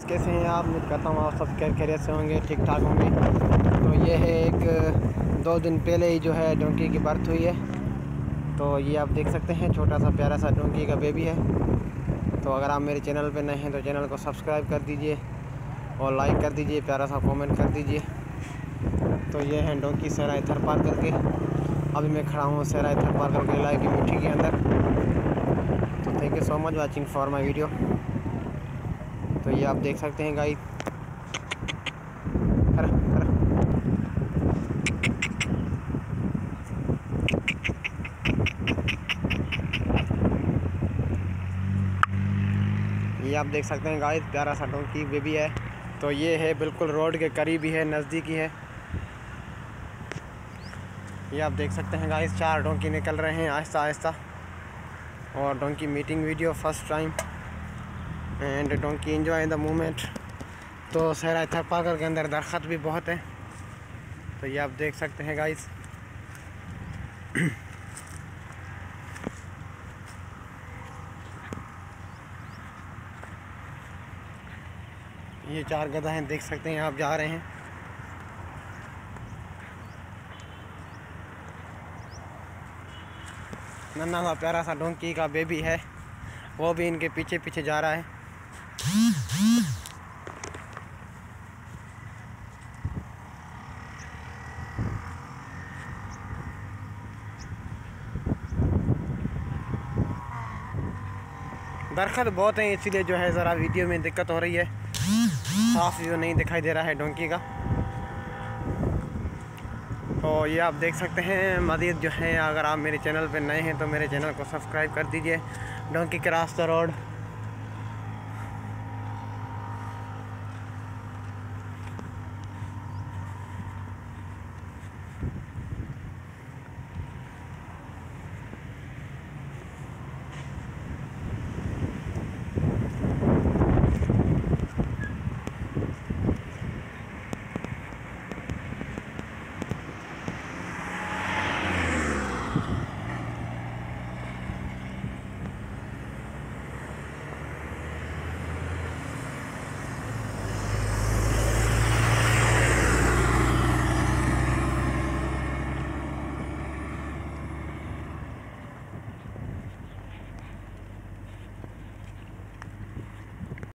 कैसे हैं आप? उम्मीद करता हूँ आप सब खैरियत से होंगे, ठीक ठाक होंगे। तो ये है एक 2 दिन पहले ही जो है डोंकी की बर्थ हुई है। तो ये आप देख सकते हैं, छोटा सा प्यारा सा डोंकी का बेबी है। तो अगर आप मेरे चैनल पे नए हैं तो चैनल को सब्सक्राइब कर दीजिए और लाइक कर दीजिए, प्यारा सा कमेंट कर दीजिए। तो ये है डोंकी सराय थरपार करके। अभी मैं खड़ा हूँ सराय थरपार करके इलाके की मिट्टी के अंदर। तो thank you so much watching for my video. तो ये आप देख सकते हैं गाइस। ये आप देख सकते हैं गाइस, प्यारा सा डोंकी बेबी है। तो ये है बिल्कुल रोड के करीब ही है, नज़दीकी है। ये आप देख सकते हैं गाइस, 4 डोंकी निकल रहे हैं आहिस्ता आहिस्ता। और donkey meeting video first time and donkey enjoy the moment. तो सराय थरपाकर के अंदर दरख्त भी बहुत है। तो ये आप देख सकते हैं गाइस। ये 4 गधा हैं, देख सकते हैं आप, जा रहे हैं। नन्हा सा प्यारा सा डोंकी का बेबी है, वो भी इनके पीछे पीछे जा रहा है। दरख्त बहुत हैं, इसीलिए जो है ज़रा वीडियो में दिक्कत हो रही है, साफ व्यू नहीं दिखाई दे रहा है डोंकी का। तो ये आप देख सकते हैं। मज़ीद जो है, अगर आप मेरे चैनल पर नए हैं तो मेरे चैनल को सब्सक्राइब कर दीजिए। Donkey cross the road.